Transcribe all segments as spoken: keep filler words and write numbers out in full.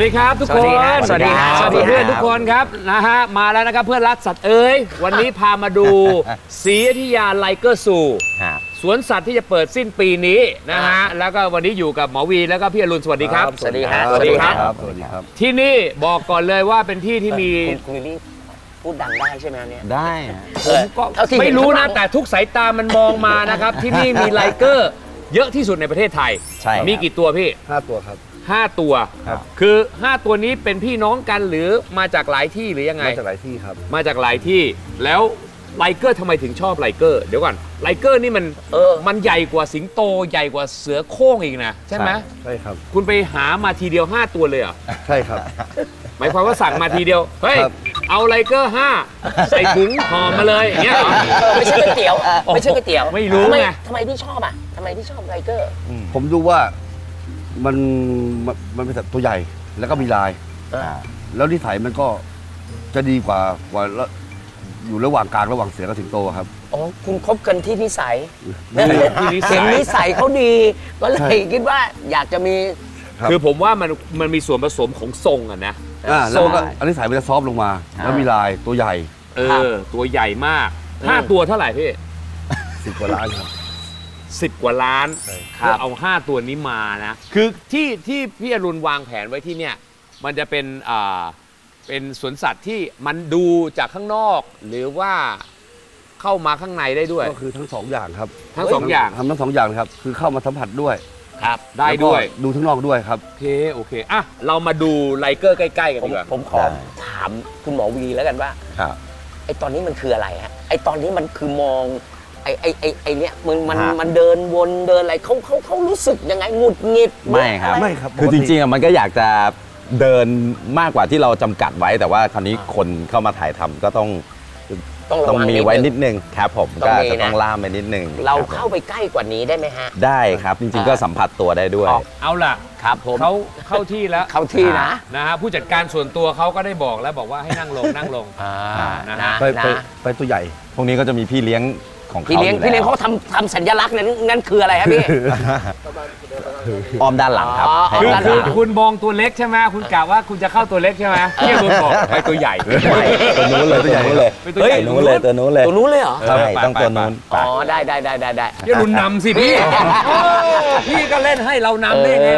ดีครับทุกคนสวัสดีครับสวัสดีเพื่อนทุกคนครับนะฮะมาแล้วนะครับเพื่อนรักสัตว์เอ้ยวันนี้พามาดูศรีอยุธยาไลเกอร์ซูสวนสัตว์ที่จะเปิดสิ้นปีนี้นะฮะแล้วก็วันนี้อยู่กับหมอวีแล้วก็พี่อรุณสวัสดีครับสวัสดีครับสวัสดีครับสวัสดีครับที่นี่บอกก่อนเลยว่าเป็นที่ที่มีคุณวิลลี่พูดดังได้ใช่ไหมเนี่ยได้ผมก็ไม่รู้นะแต่ทุกสายตามันมองมานะครับที่นี่มีไลเกอร์เยอะที่สุดในประเทศไทยมีกี่ตัวพี่ห้าตัวครับห้าตัวคือห้าตัวนี้เป็นพี่น้องกันหรือมาจากหลายที่หรือยังไงมาจากหลายที่ครับมาจากหลายที่แล้วไลเกอร์ทำไมถึงชอบไลเกอร์เดี๋ยวก่อนไลเกอร์นี่มันเออมันใหญ่กว่าสิงโตใหญ่กว่าเสือโคร่งอีกนะใช่ไหมใช่ครับคุณไปหามาทีเดียวห้าตัวเลยเหรอใช่ครับหมายความว่าสั่งมาทีเดียวเฮ้ยเอาไลเกอร์ห้าใส่ถุงห่อมาเลยอย่างเงี้ยเหรอไม่ใช่ก๋วยเตี๋ยวไม่ใช่ก๋วยเตี๋ยวไม่รู้ไงทำไมพี่ชอบอ่ะทำไมพี่ชอบไลเกอร์ผมดูว่ามันมันเป็นสัตว์ตัวใหญ่แล้วก็มีลายแล้วนิสัยมันก็จะดีกว่ากว่าอยู่ระหว่างกลางระหว่างเสือกับสิงโตครับอ๋อคุณคบกันที่นิสัยเห็นนิสัยเขาดีก็เลยคิดว่าอยากจะมีคือผมว่ามันมันมีส่วนผสมของทรงอ่ะนะทรงอันนี้สายมันจะซอฟลงมาแล้วมีลายตัวใหญ่เออตัวใหญ่มากห้าตัวเท่าไหร่พี่สิบกว่าล้านครับสิบกว่าล้านเพื่อเอาห้าตัวนี้มานะคือที่ที่พี่อรุณวางแผนไว้ที่เนี่ยมันจะเป็นอ่าเป็นสวนสัตว์ที่มันดูจากข้างนอกหรือว่าเข้ามาข้างในได้ด้วยก็คือทั้งสองอย่างครับทั้งสองอย่างทำทั้งสองอย่างครับคือเข้ามาสัมผัสด้วยครับได้ด้วยดูทั้งนอกด้วยครับโอเคโอเคอ่ะเรามาดูไลเกอร์ใกล้ๆกันดีกว่าผมขอถามคุณหมอวีแล้วกันว่าไอตอนนี้มันคืออะไรฮะไอตอนนี้มันคือมองไอไอไอไอเนี้ยมันมันมันเดินวนเดินอะไรเขาเขาเขารู้สึกยังไงหงุดหงิดไม่ครับไม่ครับคือจริงๆอ่ะมันก็อยากจะเดินมากกว่าที่เราจำกัดไว้แต่ว่าคราวนี้คนเข้ามาถ่ายทำก็ต้องต้องมีไว้นิดนึงครับผมก็จะต้องล่ามไปนิดนึงเราเข้าไปใกล้กว่านี้ได้ไหมฮะได้ครับจริงๆก็สัมผัสตัวได้ด้วยเอาล่ะครับผมเขาเข้าที่แล้วเข้าที่นะนะฮะผู้จัดการส่วนตัวเขาก็ได้บอกแล้วบอกว่าให้นั่งลงนั่งลงนะฮะไปไปตัวใหญ่พวกนี้ก็จะมีพี่เลี้ยงของเขาพี่เลี้ยงพี่เลี้ยงเขาทำทำสัญลักษณ์นั้นนั่นคืออะไรครับพี่อ้อมด้านหลังครับคือคือคุณมองตัวเล็กใช่ไหมคุณกะว่าคุณจะเข้าตัวเล็กใช่ไหมพี่คุณบอกไปตัวใหญ่ตัวนู้นเลยตัวใหญ่เลยเฮ้ยนู้นเลยตัวนู้นเลยตัวนู้นเลยเหรอใช่ต้องตัวนู้นอ๋อได้ได้ได้ได้ได้พี่รุนนำสิพี่พี่ก็เล่นให้เรานำได้ไง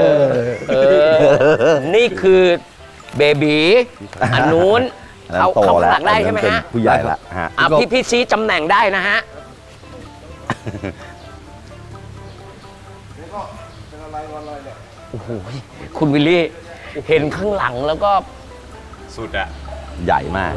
นี่คือเบบีอันนู้นเขาเขาหลักได้ใช่ไหมฮะผู้ใหญ่ละฮะพี่พี่ชี้ตำแหน่งได้นะฮะโอ้โหคุณวิลลี่เห็นข้างหลังแล้วก็สุดอะใหญ่มาก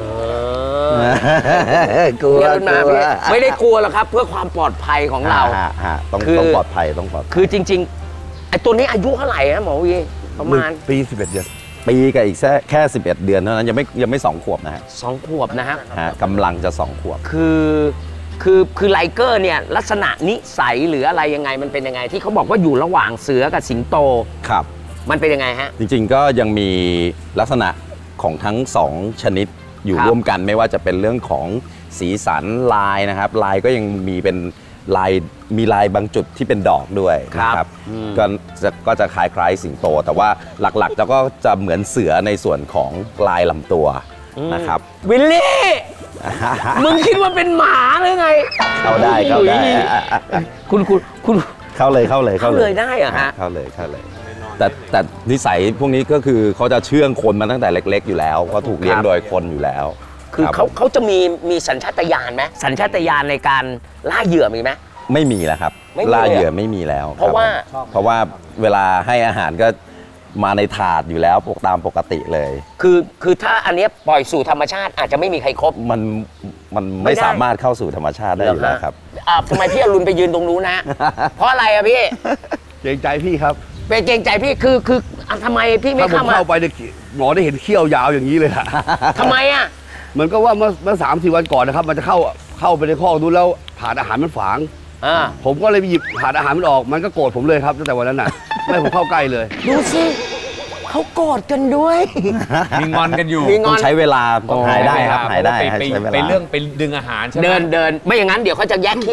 กลัวมาไม่ได้กลัวหรอกครับเพื่อความปลอดภัยของเราต้องต้องปลอดภัยต้องปลอดคือจริงๆไอ้ตัวนี้อายุเท่าไหร่ฮะหมอวีประมาณปีสิบเอ็ดเดือนปีกับอีกแค่แค่สิบเอ็ดเดือนเท่านั้นยังไม่ยังไม่สองขวบนะฮะสองขวบนะฮะกำลังจะสองขวบคือคือคือไลเกอร์เนี่ยลักษณะนิสัยหรืออะไรยังไงมันเป็นยังไงที่เขาบอกว่าอยู่ระหว่างเสือกับสิงโตครับมันเป็นยังไงฮะจริงๆก็ยังมีลักษณะของทั้งสองชนิดอยู่ร่วมกันไม่ว่าจะเป็นเรื่องของสีสันลายนะครับลายก็ยังมีเป็นลายมีลายบางจุดที่เป็นดอกด้วยนะครับก็จะก็จะคล้ายคล้ายสิงโตแต่ว่าหลักๆจะก็จะเหมือนเสือในส่วนของลายลำตัวนะครับวิลลี่มึงคิดว่าเป็นหมาหรือไงเข้าได้เข้าได้คุณคุณคุณเข้าเลยเข้าเลยเข้าเลยได้อะฮะเข้าเลยเข้าเลยแต่แต่นิสัยพวกนี้ก็คือเขาจะเชื่องคนมาตั้งแต่เล็กๆอยู่แล้วเขาถูกเลี้ยงโดยคนอยู่แล้วคือเขาเขาจะมีมีสัญชาตญาณไหมสัญชาตญาณในการล่าเหยื่อมีไหมไม่มีแล้วครับล่าเหยื่อไม่มีแล้วเพราะว่าเพราะว่าเวลาให้อาหารก็มาในถาดอยู่แล้วปกตามปกติเลยคือคือถ้าอันนี้ปล่อยสู่ธรรมชาติอาจจะไม่มีใครครบมันมันไม่สามารถเข้าสู่ธรรมชาติได้อยู่แล้วครับทำไมพี่อรุณไปยืนตรงนู้นนะเพราะอะไรอะพี่เกรงใจพี่ครับเป็นเกรงใจพี่คือคือทำไมพี่ไม่เข้ามาเข้าไปหมอได้เห็นเขี้ยวยาวอย่างนี้เลยอะทำไมอะเหมือนก็ว่าเมื่อเมื่อสามสี่วันก่อนนะครับมันจะเข้าเข้าไปในคอกนู้นแล้วถาดอาหารมันฝังผมก็เลยไปหยิบถาดอาหารมันออกมันก็โกรธผมเลยครับตั้งแต่วันนั้นน่ะไม่ผมเข้าใกล้เลยดูสิเขากอดกันด้วยมีงอนกันอยู่ต้องใช้เวลาหายได้ครับหายได้ไปเรื่องไปดึงอาหารใช่ไหมเดินเดินไม่อย่างนั้นเดี๋ยวเขาจะแยกเขี้ยว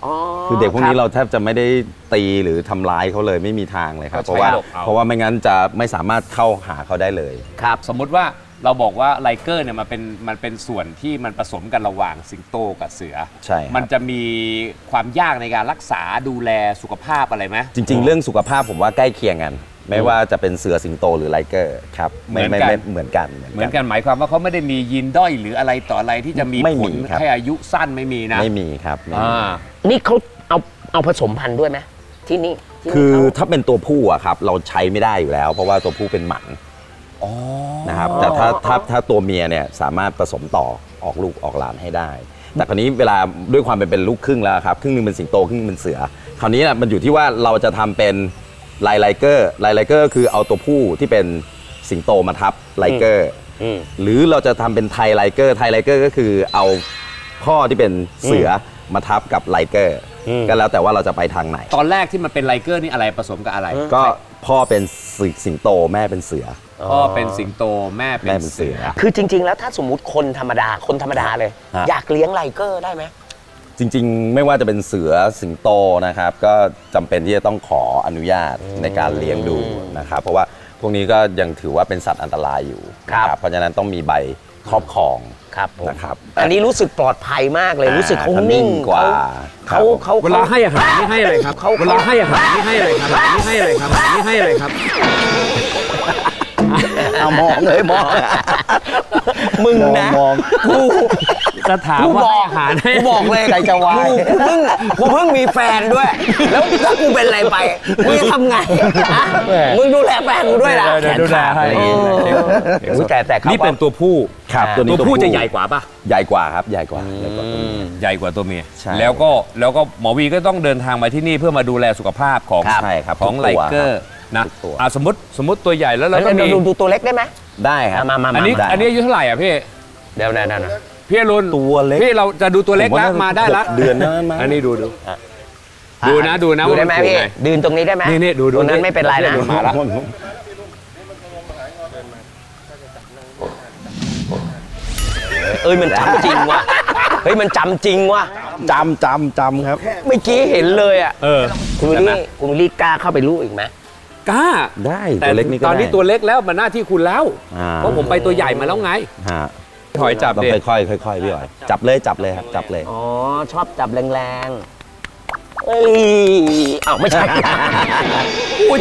คือเด็กพวกนี้เราแทบจะไม่ได้ตีหรือทำร้ายเขาเลยไม่มีทางเลยครับก็เพใช้ราะว่าระบบเอาเพราะว่าไม่งั้นจะไม่สามารถเข้าหาเขาได้เลยครับสมมุติว่าเราบอกว่าไลเกอร์เนี่ยมันเป็นมันเป็นส่วนที่มันผสมกันระหว่างสิงโตกับเสือใช่ครับมันจะมีความยากในการรักษาดูแลสุขภาพอะไรไหมจริง ๆ เรื่องสุขภาพผมว่าใกล้เคียงกัน ไม่ว่าจะเป็นเสือสิงโตหรือไลเกอร์ครับไม่ไม่ไม่เหมือนกันเหมือนกันหมายความว่าเขาไม่ได้มียีนด้อยหรืออะไรต่ออะไรที่จะมีไม่ผมีลครับให้อายุสั้นไม่มีนะไม่มีครับไม่มีอ่านี่เขาเอาเอาผสมพันธุ์ด้วยไหมที่นี่ที่นี่คือเขาถ้าเป็นตัวผู้อะครับเราใช้ไม่ได้อยู่แล้ว เพราะว่าตัวผู้เป็นหมันนะครับแต่ถ้าถ้าถ้าตัวเมียเนี่ยสามารถผสมต่อออกลูกออกหลานให้ได้ แต่คราวนี้เวลาด้วยความเป็นเป็นลูกครึ่งแล้วครับครึ่งหนึงเป็นสิงโตครึ่งหนึงเป็นเสือคราวนี้น่ะมันอยู่ที่ว่าเราจะทำเป็นไลไลเกอร์ไลไลเกอร์คือเอาตัวผู้ที่เป็นสิงโตมาทับไลเกอร์อืมหรือเราจะทำเป็นไทไลเกอร์ไทไลเกอร์ก็คือเอาพ่อที่เป็นเสือมาทับกับไลเกอร์อืมก็แล้วแต่ว่าเราจะไปทางไหนตอนแรกที่มันเป็นไลเกอร์นี่อะไรผสมกับอะไรก็พ่อเป็นสิงโตแม่เป็นเสือพ่อเป็นสิงโตแม่เป็แม่นเป็นเสืเสืออคือจริง ๆ แล้วถ้าสมมุติคนธรรมดาคนธรรมดาเลยฮะอยากเลี้ยงไลเกอร์ได้ไหมจริงๆ ไม่ว่าจะเป็นเสือสิงโตนะครับ ก็จำเป็นที่จะต้องขออนุญาตในการเลี้ยงดูนะครับ เพราะว่าพวกนี้ก็ยังถือว่าเป็นสัตว์อันตรายอยู่ครับนะเพราะฉะนั้นต้องมีใบครอบครองครับผมนะครับอันนี้รู้สึกปลอดภัยมากเลย รู้สึกเขาอ่านิ่งกว่าเขาครับเขาเวลาให้อาหารนี่ให้อะไรครับเขาเวลาให้อาหารนี่ให้อะไรครับนี่ให้อะไรครับนี่ให้อะไรครับเอามองเลยมองมึงนะมองกูจะถามกูว่าบให้อกอาหารให้กูบอกเลยใจจะวายกูเพิ่งกูเพิ่งมีแฟนด้วย แล้วถ้ากูเป็นอะไรไปมึงจะทำไงฮะมึงดูแลแฟนกูด้วยนะเดี๋ยวดูแลให้เอออุ๊ยแต่แต่เขานี่เป็นตัวผู้ครับอ่าตัวนี้ตัวผู้จะใหญ่กว่าป่ะใหญ่กว่าครับใหญ่กว่าใหญ่กว่าตัวนี้ใหญ่กว่าตัวเมียใช่แล้วก็แล้วก็หมอวีก็ต้องเดินทางมาที่นี่เพื่อมาดูแลสุขภาพของใช่ครับของทุกไลตัวเกอร์นะทุกตัวอ่ะสมมติสมมติตัวใหญ่แล้วแล้เราวก็มีดูดูตัวเล็กได้ไหมได้ครับมามามาอันนี้มาอันนี้อายุเท่าไหร่อ่ะพี่เดี๋ยวนะนะนะพี่อรุณตัวเล็กพี่เราจะดูตัวเล็กผมแล้วว่ามาได้แล้วหกเดือนนะมั้งอันนี้ดูดูดูนะดูนะดูได้ไหมว่าพี่นสูงงดืนตรงนี้ได้ไหมนี่นี่ดูดูตรงนั้นไม่เป็นไรนะดูมาแล้วเอ้ยมันจำจริงว่ะเฮ้ยมันจำจริงว่ะจำจำจำครับเมื่อกี้เห็นเลยอ่ะเออคุณวิลลี่คุณวิลลี่กล้าเข้าไปรู้อีกไหมกล้าได้แต่ตัวเล็กนี่ก็ตอนนี้ได้ตัวเล็กแล้วมันหน้าที่คุณแล้วอ่าเพราะผมไปตัวใหญ่มาแล้วไงฮะถอยจับต้องเด็กค่อยๆค่อยๆพี่หอยจับเลยจับเลยครับจับเลยอ๋อ ชอบจับแรงๆเอ้ยอ้าวไม่ใช่อุ้ย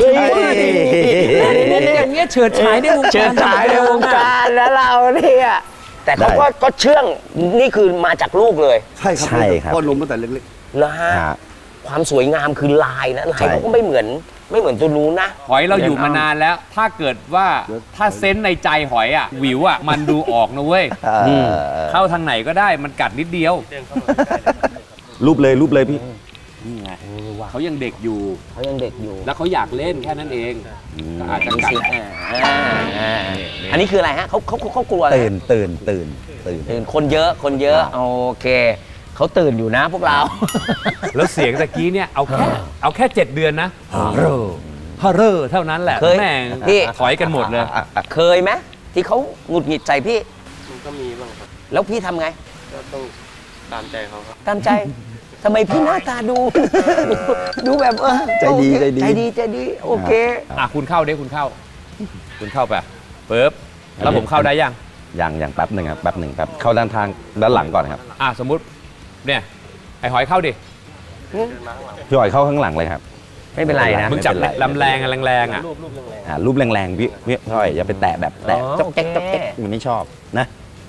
อย่างเงี้ยเฉิดฉายในวงการเชิญฉายในวงการแล้วเราเนี่ยแต่เขาก็ก็เชื่องนี่คือมาจากลูกเลยใช่ครับใช่ครับพ่อนมตั้งแต่เล็กแล้วฮะฮะความสวยงามคือลายนะลายใช่เขาก็ไม่เหมือนไม่เหมือนตัวนู้นนะหอยเราอยู่มานานแล้ว ถ้าเกิดว่าถ้าเซนส์ในใจหอยอ่ะวิวอ่ะมันดูออกนะเว้ยเอ่อเข้าทางไหนก็ได้มันกัดนิดเดียวรูปเลยรูปเลยพี่นี่ไงเขายังเด็กอยู่เขายังเด็กอยู่แล้วเขาอยากเล่นแค่นั้นเองก็อาจจะดูกัดสิอ่าอ่าอ่าอันนี้คืออะไรฮะเขาเขาเขาเขากลัวอะไรตื่นตื่นตื่นตื่นตื่นคนเยอะคนเยอะครับโอเคเขาตื่นอยู่นะพวกเราแล้วเสียงตะกี้เนี่ยเอาแค่เอาแค่เจ็ดเดือนนะฮาเรอฮาเรอเท่านั้นแหละเคยแม่งพี่ถอยกันหมดเลยเคยไหมที่เขาหงุดหงิดใจพี่มันก็มีบ้างครับแล้วพี่ทำไงก็ต้องตามใจเขาครับตามใจทำไมพี่หน้าตาดู ดูแบบเออใจดีโอเคใจดีใจดีใจดีโอเคอ่ะคุณเข้าดิคุณเข้า คุณเข้าไปปึ๊บแล้วผมเข้าได้ยังอย่างอย่างแป๊บหนึ่งครับแป๊บหนึ่งครับเข้าด้านทางด้านหลังก่อนครับอ่ะสมมุติเนี่ยไอหอยเข้าดิพี่หอยเข้าข้างหลังเลยครับไม่เป็นไรนะมึงจับไม่เป็นไรลำแรงอะแรงๆอ่ะอ่ารูปแรงๆพี่พี่พี่หอยอย่าไปแตะแบบแตะอ๋อจ๊อกแจ๊กโอเคจ๊อกแจ๊กมันไม่ชอบนะ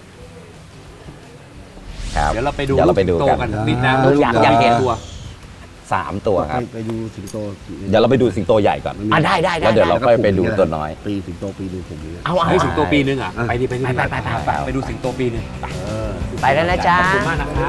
ครับเดี๋ยวเราไปดูเดี๋ยวเราไปดูโตกันกันนิดนะเอออยากอยากเห็นตัวสามตัวๆครับไปดูสิงโตเดี๋ยวเราไปดูสิงโตใหญ่ก่อนอ่ะได้ได้ได้แล้วเดี๋ยวเราได้ค่อยไปดูตัวน้อยปีสิงโตปีดูผมอย่างเงี้ยเอาเอาเฮ้ยสิงโตปีนึงอ่ะ ไปดิไปดิไปไปไปไปไปดูสิงโตปีนึงไปไปแล้วนะจ๊ะขอบคุณมากนะครับ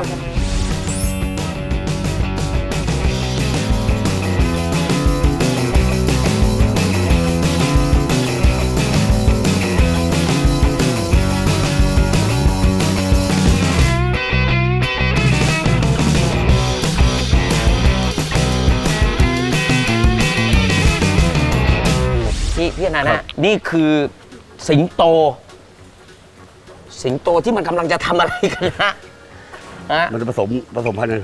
พี่พี่อนันต์นะนี่คือสิงโต สิงโตที่มันกำลังจะทำอะไรกันนะฮะมันจะผสมผสมพันธุ์กันครับ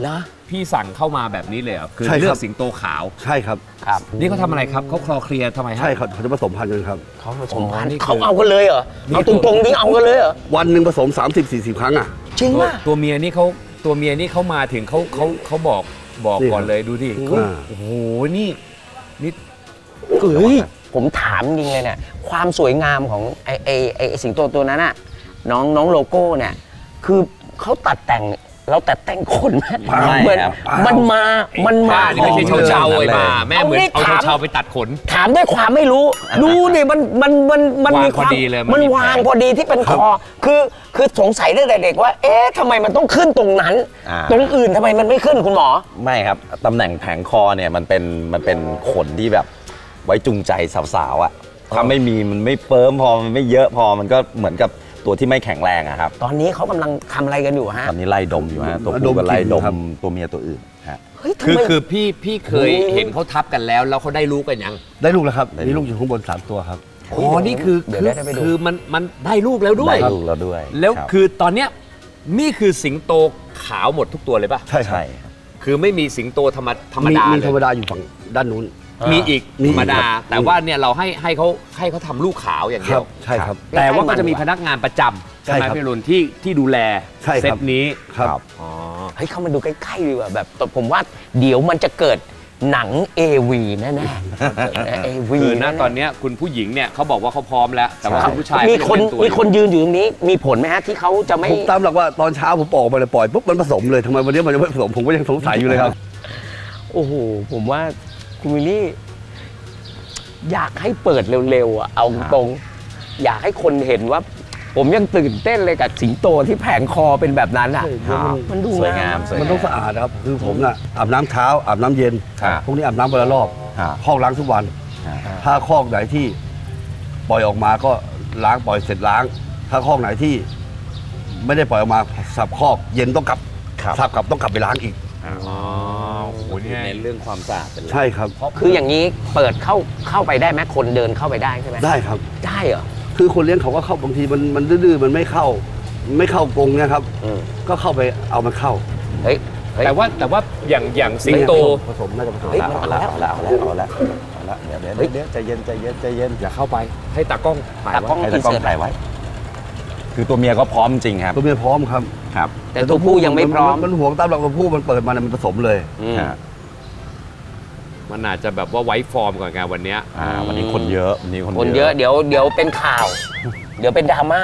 เหรอพี่สั่งเข้ามาแบบนี้เลยเหรอคือใช่ครับเลือกสิงโตขาวใช่ครับครับนี่เขาทำอะไรครับเขาคลอเคลียร์ทำไมฮะใช่ครับเขาจะผสมพันธุ์กันครับเขาผสมพันธุ์นี่คือเขาเอากันเลยเหรอนี่เอาตรงๆนี่เอากันเลยเหรอวันหนึ่งผสม สามสิบสี่สิบ ครั้งอ่ะจริงตัวป่ะตัวเมียนี่เขาตัวเมียนี่เขามาถึงเขาเขาเขาบอกบอกนี่ก่อนเลยดูดิอ่าโอ้โหนี่นี่เฮ้ยผมถามจริงเลยเนี่ยความสวยงามของไอ้ไอ้ไอ้ไอ้สิงโตตัวนั้นน่ะน้องน้องโลโก้เนี่ยคือเขาตัดแต่งเราตัดแต่งคนไหมไม่เหมือนครับมันมามันมาบ้านี่ไม่ใช่เชาเชาๆไอ้บ้าแม่เหมือนเอานี่เอาถามเชาๆไปตัดขนถามด้วยความไม่รู้ ดูดิมันมันมันมันมีวางพอดีเลยมันมันมีวางแผนพอดีที่เป็นคอคือคือสงสัยตั้งแต่เด็กว่า เอ๊ะทำไมมันต้องขึ้นตรงนั้นอ่าตรงอื่นทำไมมันไม่ขึ้นคุณหมอไม่ครับตำแหน่งแผงคอเนี่ยมันเป็นมันเป็นขนที่แบบไว้จูงใจสาวๆอ่ะถ้าไม่มีมันไม่เฟิร์มพอมันไม่เยอะพอมันก็เหมือนกับตัวที่ไม่แข็งแรงอะครับตอนนี้เขากำลังทำอะไรกันอยู่ฮะตอนนี้ไล่ดมอยู่ฮะตัวดผู้มก็ไล่กลิ่นดมครับตัวเมียตัวอื่นฮะเฮ้ยทำคือไมคือพี่พี่เคยเห็นเขาทับกันแล้วแล้วเขาได้รู้กันยังได้ลูกแล้วครับได้ลูกมีลูกอยู่ข้างบนสามตัวครับอ๋อนี่คือเดี๋ยวคือได้ไปดูคือมันมันได้ลูกแล้วด้วยได้ลูกแล้วด้วยแล้วรับคือตอนเนี้ยนี่คือสิงโตขาวหมดทุกตัวเลยป่ะใช่ครับใช่ครับคือไม่มีสิงโตธรรมธรรมดามีเลธรรมยดาอยู่ฝั่งด้านนู้นมีอีกมีธรรมดาครับแต่ว่าเนี่ยเราให้ให้เขาให้เขาทำลูกขาวอย่างคเดีรัยบวใช่ครับแต่ว่าก็จะมีพนักงานประจำใช่ไหมใช่ครับพี่รุนที่ที่ดูแลใช่ครับเซตนี้ครับอ๋อเฮ้ยเข้ามาดูใกล้ๆดีกว่าแบบผมว่าเดี๋ยวมันจะเกิดหนัง เอ วี แน่ๆ เอ วีคือณตอนเนี้ยคุณผู้หญิงเนี่ยเขาบอกว่าเขาพร้อมแล้ว แต่ว่าคุณผู้ชายมีคนก็ยังเป็ตัวมีอยู่คนยืนอยู่ตรงนี้มีผลไหมฮะที่เขาจะไม่ผมตามหลักว่าตอนเช้าผมออกมาเลยปล่อยปุ๊บมันผสมเลยทำไมวันนี้มันยังไม่ผสมผมก็ยังสงสัยอยู่เลยครับโอ้โห ผมว่าคุณวิลลี่ อยากให้เปิดเร็วๆอ่ะเอาตรงๆอยากให้คนเห็นว่า ผมยังตื่นเต้นเลยกับสิงโตที่แผงคอเป็นแบบนั้นอ่ะครับมันดูสวยงามสวยมันต้องสะอาดครับคือผมน่ะอาบน้ำเช้าอาบน้ำเย็นครับพวกนี้อาบน้ำวันละรอบครับคอกล้างทุกวันอ่าถ้าคอกไหนที่ปล่อยออกมาก็ล้างปล่อยเสร็จล้าง ถ้าคอกไหนที่ไม่ได้ปล่อยออกมาสับคอกเย็นต้องกลับครับสับกลับต้องกลับไปล้างอีกอ๋อโอ้โหเนี่ยในเรื่องความสะอาดเป็นหลักใช่ครับคืออย่างนี้เปิดเข้าเข้าไปได้ไหมคนเดินเข้าไปได้ใช่ไหมได้ครับได้เหรอคือคนเลี้ยงเขาก็เข้าบางทีมันมันดื้อๆมันไม่เข้า ไม่เข้ากรงเนี่ยครับอืมก็เข้าไปเอามันเข้าเฮ้ยเฮ้ยแต่ว่าแต่ว่าอย่างอย่างสิงโตผสมน่าจะผสมเฮ้ยเอาละเอาละเอาละเอาละเอาละเดี๋ยวเดี๋ยวเฮ้ยเดี๋ยวใจเย็นใจเย็นใจเย็นอย่าเข้าไปให้ตากล้องถ่ายตากล้ไว้องให้ตากล้องถ่ายไว้ คือตัวเมียก็พร้อมจริงครับตัวเมียพร้อมครับครับแต่ตัวผู้ยังไม่พร้อมนมันห่วงตามหลักตัวผู้มันเปิดมาเนี่ยมันผสมเลยอืมฮะมันอาจจะแบบว่าไว้ฟอร์มก่อนไงวันเนี้ยอ่าวันนี้คนเยอะวันนี้คนคนเยอะเดี๋ยวเดี๋ยวเป็นข่าว เดี๋ยวเป็นดราม่า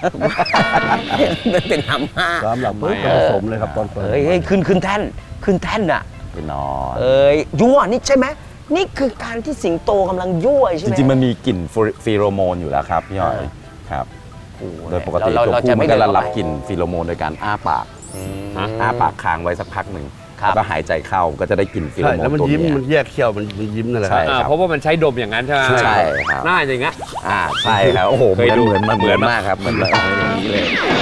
เป็นดราม่าตามหลักปุ๊บทำไมก็อะผสมเลยครับตอนเปิดเฮ้ยเฮ้ยขึ้นขึ้นแท่นขึ้นแท่นอ่ะไปนอนเอ้ยยั่วนี่ใช่ไหมนี่คือการที่สิงโตกำลังยั่วใช่จไหมริงๆมันมีกลิ่นฟีโรโมนอยู่แล้วครับพี่หอยครับโอ้โหโดยปกติเราตัวเราผู้จะมัไม่นเดิก็นจะเข้ารับไปกลิ่นฟีโรโมนโดยการอ้าปากฮะอ้าปากค้างไว้สักพักหนึ่งครับแล้วก็หายใจเข้าก็จะได้กลิ่นฟีโรใช่โมนแล้วมันตัวยิ้มเมียมันแยกเขี้ยวมันมันยิ้มนั่นแหละคใช่รับอ่าเพราะว่ามันใช้ดมอย่างนั้นใช่ไหมใช่ครับหน้าอย่างเงี้ยอ่าใช่ครับโอ้โหเคยดูเหมือนมันเหเหมืมืออน นปะมากครับเหมือนแบบอย่างนี้เลย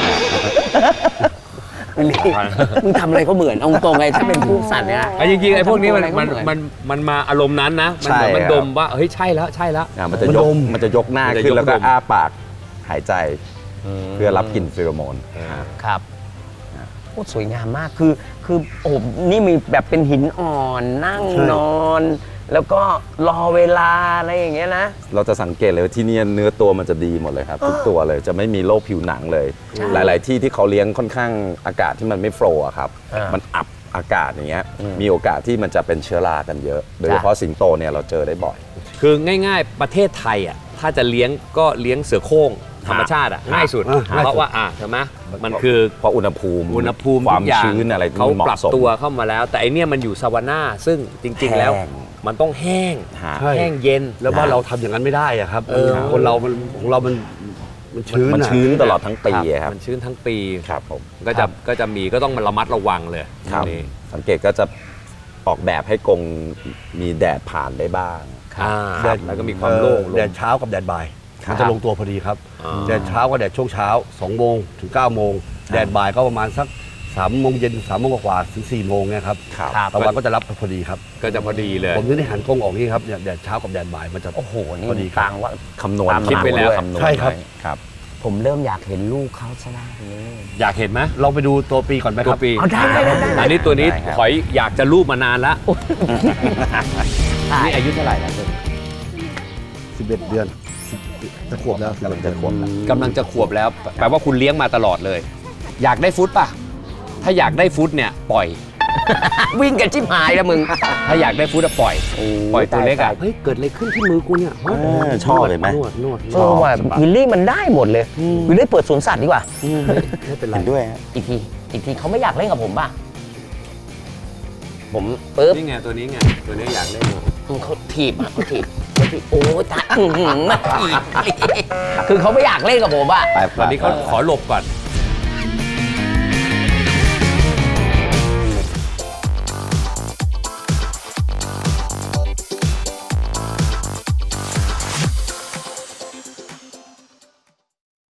วิลลี่มึงทำอะไรก็เหมือนเอาตรงไงถ้าเป็นผู้สัตว์เนี่ยอ่ะจริงๆไอ้พวกนี้มันทำตัวมันอะไรก็เหมือนมันมันมาอารมณ์นั้นนะมันใช่เหมือนมันครับดมว่าเฮ้ยใช่แล้วใช่แล้วอ่ามันจะมันยกดมมันจะยกหน้ามันจะขึ้ยนกแล้วก็ดมอ้าปากหายใจเพื่อรับกลิ่นฟีโรโมนครับโอ้สวยงามมากคือคือโอ้นี่มีแบบเป็นหินอ่อนนั่งใช่นอน แล้วก็รอเวลาอะไรอย่างเงี้ยนะเราจะสังเกตเลยว่าที่นี่เนื้อตัวมันจะดีหมดเลยครับทุกตัวเลยจะไม่มีโรคผิวหนังเลยใช่หลาย ๆ ที่ที่เขาเลี้ยงค่อนข้างอากาศที่มันไม่โฟลว์อะครับอ่ามัมันอับอากาศอย่างเงี้ยอืมมีโอกาสที่มันจะเป็นเชื้อรากันเยอะ โดยเฉพาะสิงโตเนี่ยเราเจอได้บ่อยคือง่ายๆประเทศไทยอ่ะถ้าจะเลี้ยงก็เลี้ยงเสือโคร่งธรรมชาติอ่ะง่ายสุดอ่ะง่ายสุดเพราะว่าอ่ะใช่ไหมมันคือเพราะอุณหภูมิอุณหภูมิความทุกอย่างชื้นอะไรเขามันเหปรับมาะสมตัวเข้ามาแล้ว แต่อันเนี้ยมันอยู่ซาวาน่าซึ่งจริง ๆ แล้วแห้งมันต้องแห้งฮะใช่แห้งเย็นแล้วบ้านเราทำอย่างนั้นไม่ได้อะครับเออคนเรามันของเรามันมันชื้นมันอะชื้นตลอดทั้งปีอะครับมันชื้นทั้งปีครับผมก็จะก็จะมีก็ต้องมาระมัดระวังเลยครับนี่สังเกตก็จะออกแบบให้กรงมีแดดผ่านได้บ้างอ่าแดดแล้วก็มีความโล่งเออแดดเช้ากับแดดบ่ายครับมันจะลงตัวพอดีครับอ่าแดดเช้าก็แดดช่วงเช้าสองโมงถึงเก้าโมงแดดบ่ายก็ประมาณสักสามโมงเย็นสามโมงกว่าๆถึงสี่โมงเนี่ยครับครับครับตะวันก็จะรับพอดีครับก็จะพอดีเลยผมถึงได้หันกล้องออกนี่ครับเนี่ยแดดเช้ากับแดดบ่ายมันจะโอ้โหนี่พอดีครับต่างว่าคำนวณตามคิดไว้แล้วคำนวณใช่ครับไว้ครับผมเริ่มอยากเห็นลูกเขาซะแล้วนี่อยากเห็นไหมลองไปดูตัวปีก่อนไหมคตัวรับปีเอาได้ได้ได้ได้อันนี้ตัวนี้ได้ครับถอยอยากจะรูปมานานแล้วนี่อายุเท่าไหร่แล้วสิบเอ็ดเดือนจะขวบแล้วกำลังจะขวบแล้วกำลังจะขวบแล้ว แปลว่าคุณเลี้ยงมาตลอดเลย อยากได้ฟุตป่ะ ถ้าอยากได้ฟุตเนี่ยปล่อยวิ่งกันชิบหายแล้วมึงถ้าอยากได้ฟุตอะปล่อย ปล่อยตัวเล็กอะตายเฮ้ยเกิดอะไรขึ้นที่มือกูเนี่ยเออชอบเลยไหมนวดนวดเออว่าวิลลี่มันได้หมดเลยวิลลี่เปิดสวนสัตว์ดีกว่าไม่เป็นไรเห็นด้วยฮะอีกทีอีกทีเขาไม่อยากเล่นกับผมป่ะผมปึ๊บนี่ไงตัวนี้ไงตัวนี้อยากเล่นเขาถีบอะเขาถีบเขาถีบโอ้ตายอื้อหือมาถีบคือเขาไม่อยากเล่นกับผมอะไปตอนนี้เขาขอหลบก่อน